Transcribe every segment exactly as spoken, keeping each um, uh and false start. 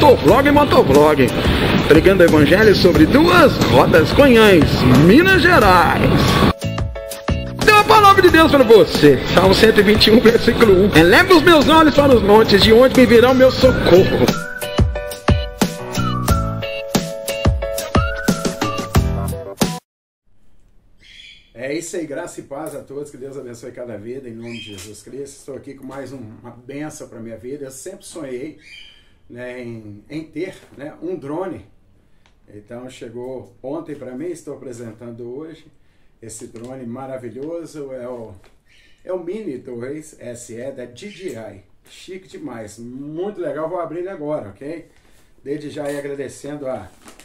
Pastor Vlog e Motovlog, pregando o evangelho sobre duas rodas, Conhães, Minas Gerais. Tem uma palavra de Deus para você, Salmo cento e vinte e um, versículo um. Eleve os meus olhos para os montes, de onde me virá o meu socorro. É isso aí, graça e paz a todos, que Deus abençoe cada vida, em nome de Jesus Cristo. Estou aqui com mais um, uma benção para a minha vida. Eu sempre sonhei, né, em, em ter, né, um drone. Então chegou ontem para mim, estou apresentando hoje esse drone maravilhoso. É o, é o Mini dois S E da D J I. Chique demais, muito legal. Vou abrir ele agora, ok? Desde já aí agradecendo a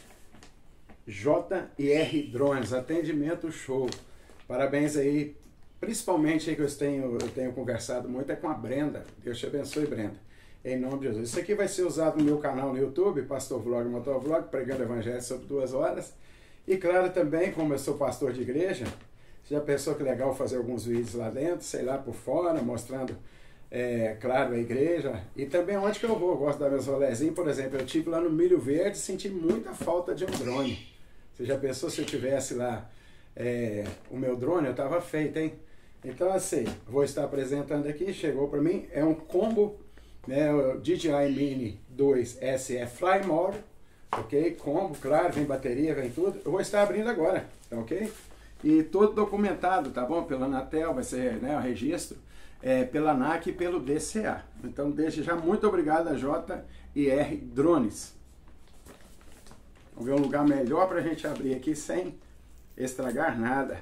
J R Drones, atendimento show. Parabéns aí, principalmente aí que eu tenho, eu tenho conversado muito é com a Brenda. Deus te abençoe, Brenda. Em nome de Jesus. Isso aqui vai ser usado no meu canal no YouTube, Pastor Vlog e Motovlog, pregando evangelho sobre duas horas. E claro também, como eu sou pastor de igreja, você já pensou que legal fazer alguns vídeos lá dentro, sei lá, por fora, mostrando, é, claro, a igreja. E também onde que eu vou, eu gosto de dar meus rolezinhos. Por exemplo, eu estive lá no Milho Verde e senti muita falta de um drone. Você já pensou se eu tivesse lá é, o meu drone? Eu tava feito, hein? Então assim, vou estar apresentando aqui, chegou para mim, é um combo, né, o D J I Mini dois S E Fly Mode, ok? Combo, claro, vem bateria, vem tudo. Eu vou estar abrindo agora, ok? E todo documentado, tá bom? Pela Anatel, vai ser, né, o registro, é, pela ANAC e pelo D C A. Então desde já, muito obrigado a J R Drones. Vamos ver um lugar melhor para a gente abrir aqui sem estragar nada.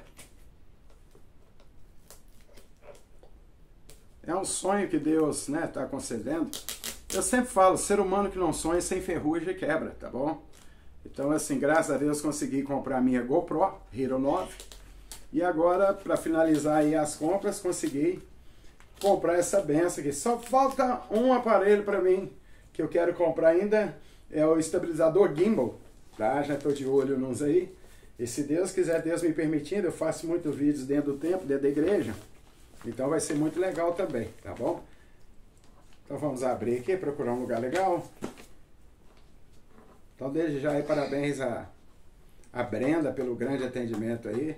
É um sonho que Deus, né, está concedendo. Eu sempre falo, ser humano que não sonha sem ferrugem quebra, tá bom? Então assim, graças a Deus consegui comprar a minha GoPro Hero nove. E agora, para finalizar aí as compras, consegui comprar essa benção aqui. Só falta um aparelho para mim que eu quero comprar ainda, é o estabilizador gimbal. Tá? Já estou de olho nos aí. E se Deus quiser, Deus me permitindo, eu faço muitos vídeos dentro do templo, dentro da igreja. Então vai ser muito legal também, tá bom? Então vamos abrir aqui, procurar um lugar legal. Então desde já aí, parabéns a, a Brenda pelo grande atendimento aí.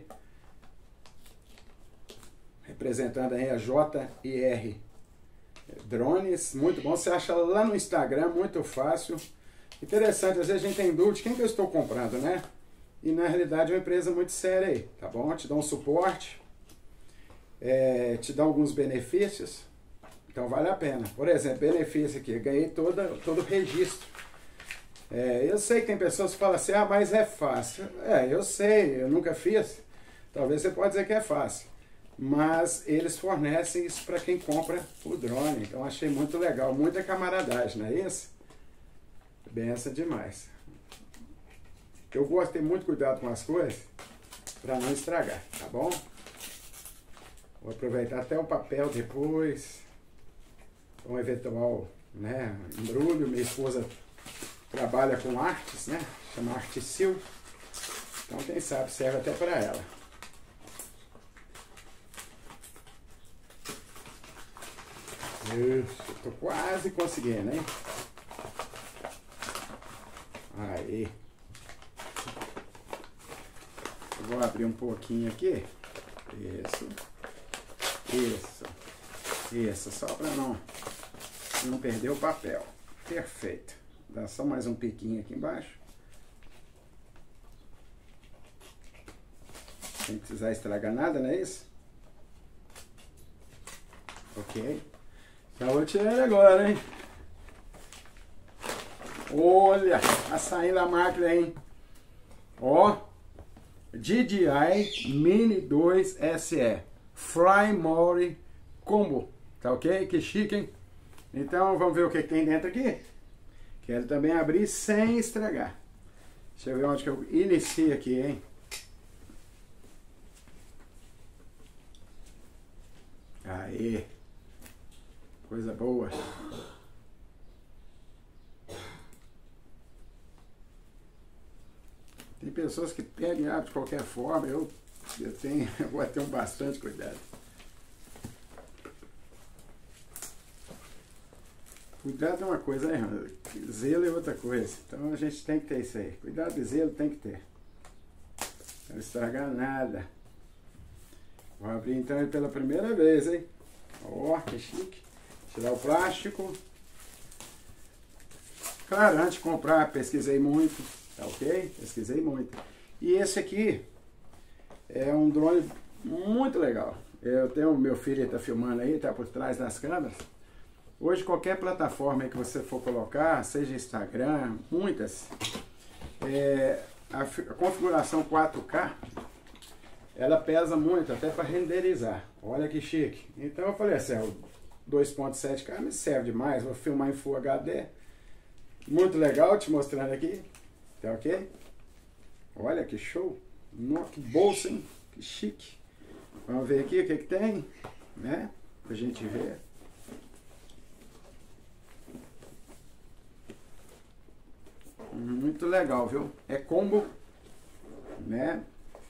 Representando aí a J R Drones, muito bom. Você acha lá no Instagram, muito fácil. Interessante, às vezes a gente tem dúvida de quem que eu estou comprando, né? E na realidade é uma empresa muito séria aí, tá bom? Te dá um suporte, é, te dá alguns benefícios, então vale a pena. Por exemplo, benefício aqui, ganhei toda, todo o registro. É, eu sei que tem pessoas que falam assim, ah, mas é fácil. É, eu sei, eu nunca fiz. Talvez você pode dizer que é fácil. Mas eles fornecem isso para quem compra o drone. Então achei muito legal, muita camaradagem, não é isso? Benção demais. Eu gosto de ter muito cuidado com as coisas para não estragar, tá bom? Vou aproveitar até o papel depois, um eventual, né, embrulho. Minha esposa trabalha com artes, né? Chama Articil. Então quem sabe serve até para ela. Isso, tô quase conseguindo, hein? Aí. Eu vou abrir um pouquinho aqui. Isso. Isso. Isso. Só para não, não perder o papel. Perfeito. Dá só mais um piquinho aqui embaixo. Sem precisar estragar nada, não é isso? Ok. Já vou tirar ele agora, hein? Olha, tá saindo a máquina, hein? Ó, D J I Mini dois S E Fly Mode Combo, tá ok? Que chique, hein? Então vamos ver o que tem dentro aqui. Quero também abrir sem estragar. Deixa eu ver onde que eu inicio aqui, hein? Aí, coisa boa. Tem pessoas que pegam e abrem de qualquer forma, eu, eu, tenho, eu vou ter um bastante cuidado. Cuidado é uma coisa, né? Zelo é outra coisa. Então a gente tem que ter isso aí. Cuidado e zelo tem que ter. Não estragar nada. Vou abrir então ele pela primeira vez, hein? Ó, oh, que chique. Tirar o plástico. Claro, antes de comprar, pesquisei muito. Tá ok? Pesquisei muito. E esse aqui é um drone muito legal. Eu tenho o meu filho, ele tá filmando aí, tá por trás das câmeras. Hoje qualquer plataforma que você for colocar, seja Instagram, muitas, é, a, a configuração quatro K, ela pesa muito, até para renderizar. Olha que chique. Então eu falei assim, o dois ponto sete K me serve demais, vou filmar em Full H D. Muito legal, te mostrando aqui. Tá ok? Olha que show. Nossa, que bolsa, hein? Que chique. Vamos ver aqui o que que tem, né? Pra gente ver. Muito legal, viu? É combo, né?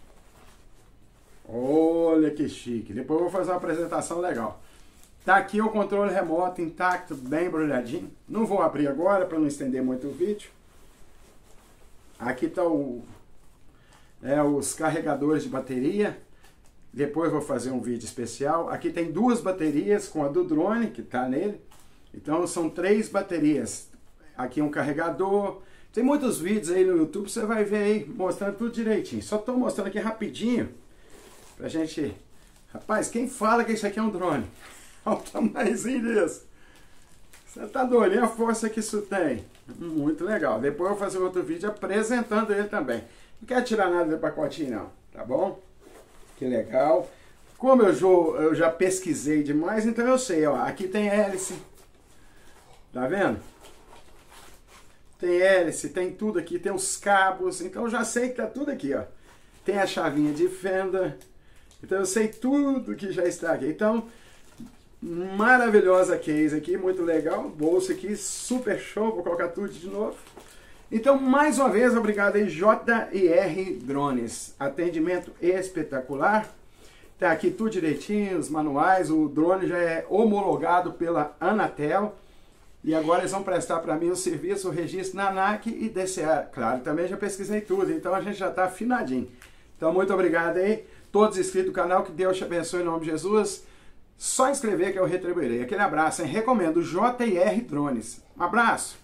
Olha que chique. Depois eu vou fazer uma apresentação legal. Tá aqui o controle remoto intacto, bem embrulhadinho. Não vou abrir agora para não estender muito o vídeo. Aqui tá o, é, os carregadores de bateria. Depois vou fazer um vídeo especial. Aqui tem duas baterias com a do drone que tá nele. Então são três baterias. Aqui um carregador. Tem muitos vídeos aí no YouTube, você vai ver aí, mostrando tudo direitinho. Só estou mostrando aqui rapidinho, pra gente... Rapaz, quem fala que isso aqui é um drone? Olha o tamanhozinho desse. Você tá doido, e a força que isso tem? Muito legal. Depois eu vou fazer outro vídeo apresentando ele também. Não quero tirar nada do pacotinho não, tá bom? Que legal. Como eu já, eu já pesquisei demais, então eu sei, ó. Aqui tem hélice. Tá vendo? Tem hélice, tem tudo aqui, tem os cabos, então eu já sei que tá tudo aqui, ó. Tem a chavinha de fenda, então eu sei tudo que já está aqui. Então, maravilhosa case aqui, muito legal, bolsa aqui, super show, vou colocar tudo de novo. Então, mais uma vez, obrigado aí, J R Drones, atendimento espetacular. Tá aqui tudo direitinho, os manuais, o drone já é homologado pela Anatel. E agora eles vão prestar para mim o serviço, o registro na ANAC e D C A. Claro, também já pesquisei tudo, então a gente já está afinadinho. Então, muito obrigado aí, todos inscritos no canal, que Deus te abençoe em nome de Jesus. Só inscrever que eu retribuirei. Aquele abraço, hein? Recomendo J R Drones. Um abraço!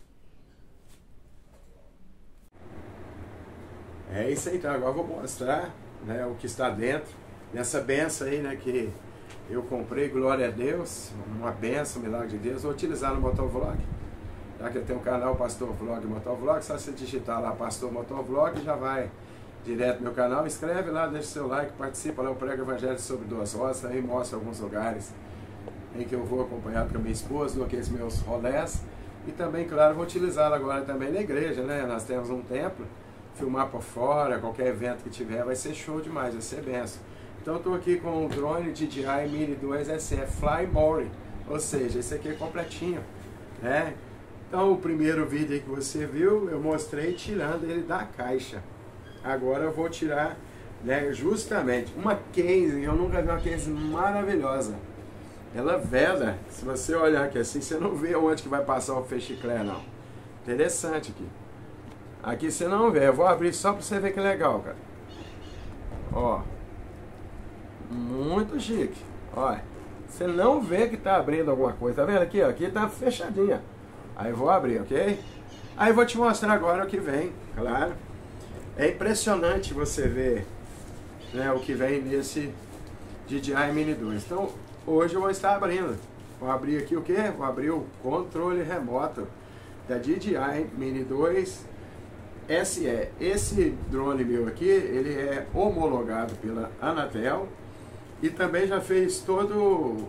É isso aí, então agora eu vou mostrar, né, o que está dentro dessa benção aí, né, que eu comprei, glória a Deus, uma benção, milagre de Deus. Vou utilizar no Motovlog, já que eu tenho um canal Pastor Vlog Motovlog, só você digitar lá Pastor Motovlog, já vai direto no meu canal. Inscreve lá, deixa seu like, participa lá, eu prego o Evangelho sobre duas rosas, aí mostra alguns lugares em que eu vou acompanhado com a minha esposa, dou aqueles meus rolés, e também, claro, vou utilizá-la agora também na igreja, né, nós temos um templo, filmar por fora, qualquer evento que tiver, vai ser show demais, vai ser benção. Então eu estou aqui com o drone D J I Mini dois S E Fly More, ou seja, esse aqui é completinho, né? Então o primeiro vídeo aí que você viu, eu mostrei tirando ele da caixa. Agora eu vou tirar, né, justamente uma case, eu nunca vi uma case maravilhosa. Ela vela, se você olhar aqui assim, você não vê onde que vai passar o fechiclé não. Interessante aqui. Aqui você não vê, eu vou abrir só para você ver que legal, cara. Ó. Muito chique. Olha, você não vê que tá abrindo alguma coisa. Tá vendo aqui? Ó, aqui tá fechadinha. Aí eu vou abrir, ok? Aí eu vou te mostrar agora o que vem, claro. É impressionante você ver, né, o que vem nesse D J I Mini dois. Então, hoje eu vou estar abrindo. Vou abrir aqui o que? Vou abrir o controle remoto da D J I Mini dois S E. Esse drone meu aqui, ele é homologado pela Anatel. E também já fez todo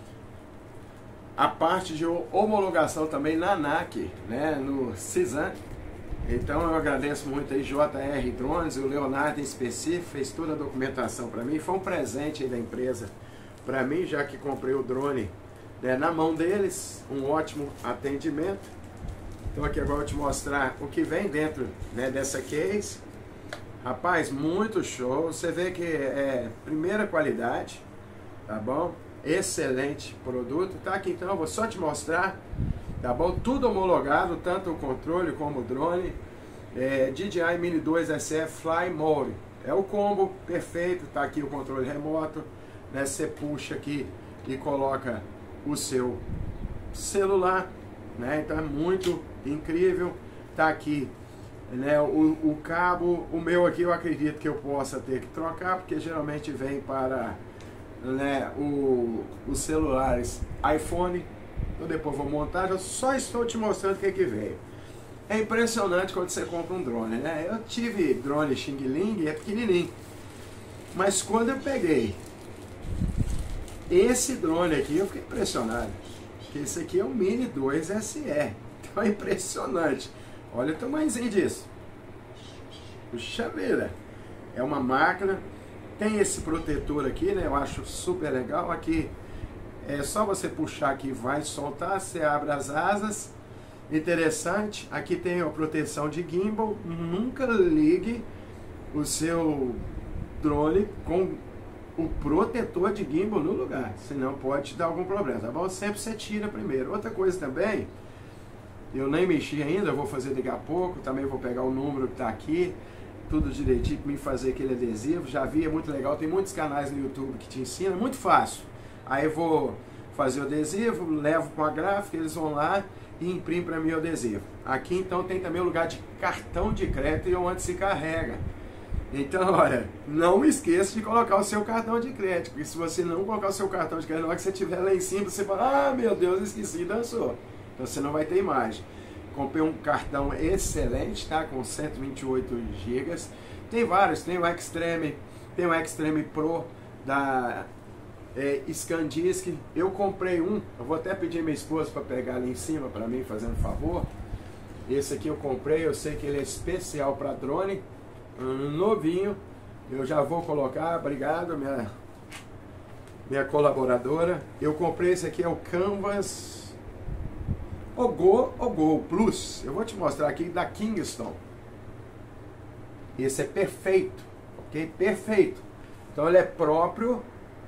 a parte de homologação também na ANAC, né, no CISAM. Então eu agradeço muito aí J R Drones, o Leonardo em específico, fez toda a documentação para mim. Foi um presente aí da empresa para mim, já que comprei o drone, né, na mão deles. Um ótimo atendimento. Então aqui agora eu vou te mostrar o que vem dentro, né, dessa case. Rapaz, muito show. Você vê que é primeira qualidade, tá bom? Excelente produto. Tá aqui então, eu vou só te mostrar. tá bom? Tudo homologado, tanto o controle como o drone. É, D J I Mini dois S E Fly Mode. É o combo perfeito, tá aqui o controle remoto, né? Você puxa aqui e coloca o seu celular, né? Então é muito incrível. Tá aqui, né, o, o cabo, o meu aqui eu acredito que eu possa ter que trocar, porque geralmente vem para, né, o, os celulares iPhone. Eu depois vou montar, eu só estou te mostrando o que que veio. É impressionante quando você compra um drone, né? Eu tive drone Xing Ling, é pequenininho, mas quando eu peguei esse drone aqui, eu fiquei impressionado, porque esse aqui é o Mini dois S E, então é impressionante. Olha o tamanhozinho disso. Puxa vida. É uma máquina. Tem esse protetor aqui, né? Eu acho super legal. Aqui é só você puxar aqui, vai soltar. Você abre as asas. Interessante. Aqui tem a proteção de gimbal. Nunca ligue o seu drone com o protetor de gimbal no lugar, senão pode te dar algum problema, tá bom? Sempre você tira primeiro. Outra coisa também, eu nem mexi ainda, eu vou fazer daqui a pouco, também vou pegar o número que está aqui, tudo direitinho para mim fazer aquele adesivo. Já vi, é muito legal, tem muitos canais no YouTube que te ensinam, é muito fácil. Aí eu vou fazer o adesivo, levo com a gráfica, eles vão lá e imprimem para mim o adesivo. Aqui então tem também o lugar de cartão de crédito e onde se carrega. Então, olha, não esqueça de colocar o seu cartão de crédito, porque se você não colocar o seu cartão de crédito, na hora que você estiver lá em cima, você fala, ah, meu Deus, esqueci, dançou. Então você não vai ter imagem. Comprei um cartão excelente, tá? Com cento e vinte e oito gigas. Tem vários, tem o Extreme, tem o Extreme Pro da é, ScanDisk. Eu comprei um, eu vou até pedir minha esposa para pegar ali em cima para mim, fazendo favor. Esse aqui eu comprei, eu sei que ele é especial para drone, um novinho. Eu já vou colocar, obrigado, minha, minha colaboradora. Eu comprei esse aqui, é o Canvas Ogo, Ogo Plus. Eu vou te mostrar aqui da Kingston. Esse é perfeito, ok? Perfeito. Então ele é próprio.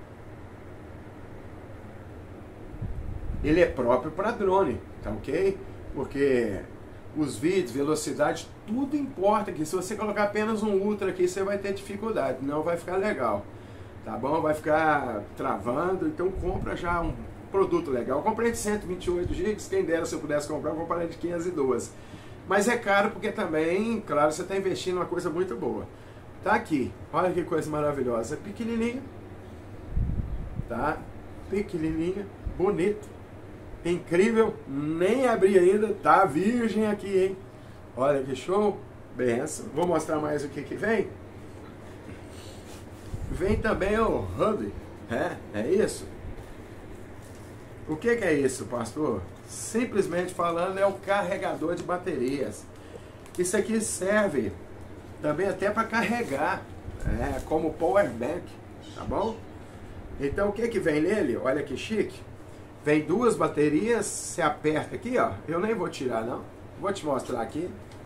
Ele é próprio para drone, tá ok? Porque os vídeos, velocidade, tudo importa aqui. Se você colocar apenas um Ultra aqui, você vai ter dificuldade, não vai ficar legal, tá bom? Vai ficar travando, então compra já um produto legal. Eu comprei de cento e vinte e oito gigas, quem dera se eu pudesse comprar, eu compraria de quinhentos e doze. Mas é caro porque também, claro, você está investindo em uma coisa muito boa. Tá aqui, olha que coisa maravilhosa, pequenininha, tá? Pequenininha, bonito, incrível, nem abri ainda, tá virgem aqui, hein? Olha que show, benção. Vou mostrar mais o que que vem. Vem também o hub, é, é isso. O que que é isso, pastor? Simplesmente falando, é o carregador de baterias. Isso aqui serve também até para carregar, é, como power bank, tá bom? Então o que que vem nele? Olha que chique. Vem duas baterias, você aperta aqui, ó. Eu nem vou tirar não, vou te mostrar aqui.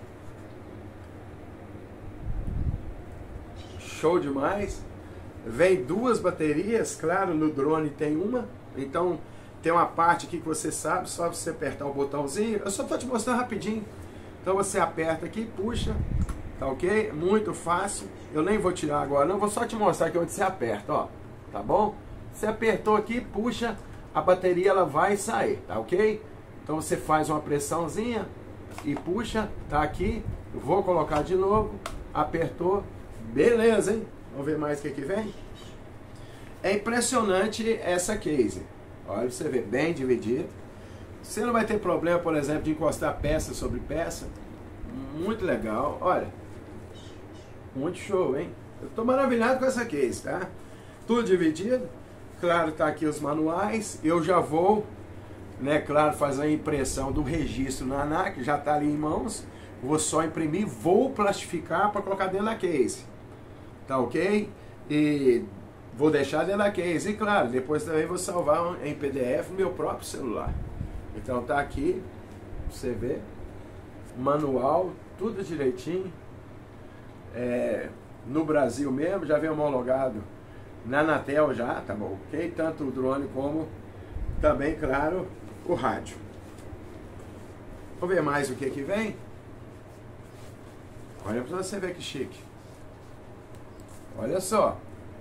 Show demais. Vem duas baterias, claro, no drone tem uma, então tem uma parte aqui que você sabe, só você apertar o botãozinho. Eu só estou te mostrando rapidinho. Então você aperta aqui, puxa, tá ok? Muito fácil. Eu nem vou tirar agora, não, vou só te mostrar aqui onde você aperta, ó. Tá bom? Você apertou aqui, puxa, a bateria ela vai sair, tá ok? Então você faz uma pressãozinha e puxa, tá aqui. Eu vou colocar de novo, apertou, beleza, hein? Vamos ver mais o que que vem? É impressionante essa case. Olha, você vê, bem dividido. Você não vai ter problema, por exemplo, de encostar peça sobre peça. Muito legal, olha. Muito show, hein? Eu tô maravilhado com essa case, tá? Tudo dividido. Claro, tá aqui os manuais. Eu já vou, né, claro, fazer a impressão do registro na ANAC. Já tá ali em mãos. Vou só imprimir, vou plastificar para colocar dentro da case. Tá ok? E vou deixar dentro da case. E claro, depois também vou salvar em P D F no meu próprio celular. Então tá aqui, você vê, manual, tudo direitinho. É, no Brasil mesmo, já vem homologado na Anatel já, tá bom? Ok? Tanto o drone como também, claro, o rádio. Vamos ver mais o que que vem? Olha para você ver que chique. Olha só.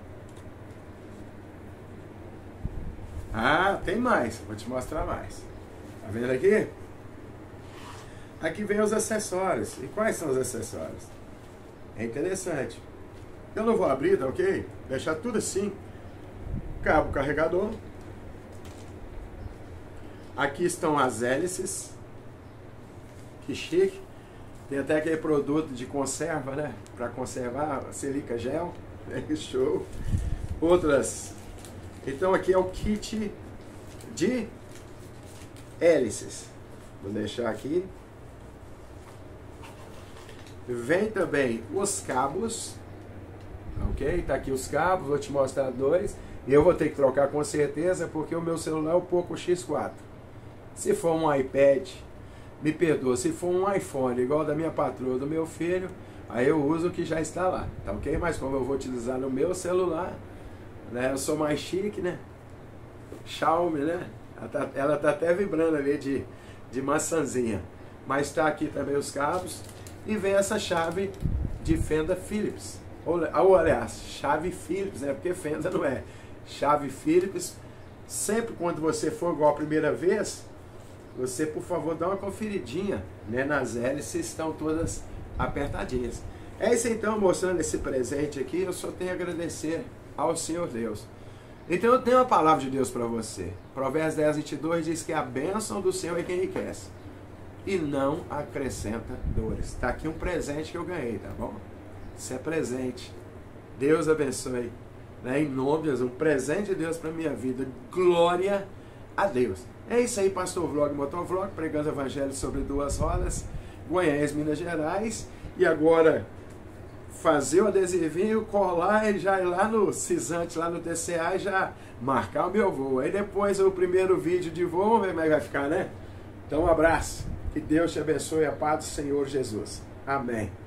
Ah, tem mais. Vou te mostrar mais. Tá vendo aqui? Aqui vem os acessórios. E quais são os acessórios? É interessante. Eu não vou abrir, tá ok? Deixar tudo assim. Cabo carregador. Aqui estão as hélices. Que chique. Tem até aquele produto de conserva, né? Para conservar, silica gel. É show. Outras. Então aqui é o kit de hélices. Vou deixar aqui. Vem também os cabos. Ok? Tá aqui os cabos. Vou te mostrar dois. E eu vou ter que trocar com certeza porque o meu celular é o Poco X quatro. Se for um iPad, me perdoa. Se for um iPhone igual da minha patroa, do meu filho, aí eu uso o que já está lá. Tá ok? Mas como eu vou utilizar no meu celular, né? Eu sou mais chique, né? Xiaomi, né? Ela tá, ela tá até vibrando ali de, de maçãzinha. Mas tá aqui também os cabos. E vem essa chave de fenda Phillips. Ou, ou aliás, chave Phillips, né? Porque fenda não é. Chave Phillips. Sempre quando você for igual a primeira vez, você, por favor, dá uma conferidinha, né? Nas hélices estão todas apertadinhas. É isso então, mostrando esse presente aqui. Eu só tenho a agradecer ao Senhor Deus. Então eu tenho uma palavra de Deus para você. Provérbios dez, vinte e dois diz que a bênção do Senhor é quem enriquece e não acrescenta dores. Está aqui um presente que eu ganhei, tá bom? Isso é presente. Deus abençoe. Né? Em nome de Deus, um presente de Deus para a minha vida. Glória a Deus. É isso aí, Pastor Vlog, Motovlog, pregando o evangelho sobre duas rodas, Goiás, Minas Gerais. E agora, fazer o adesivinho, colar e já ir lá no Cisante, lá no T C A e já marcar o meu voo. Aí depois o primeiro vídeo de voo, vamos ver como é que vai ficar, né? Então um abraço. Que Deus te abençoe, a paz do Senhor Jesus. Amém.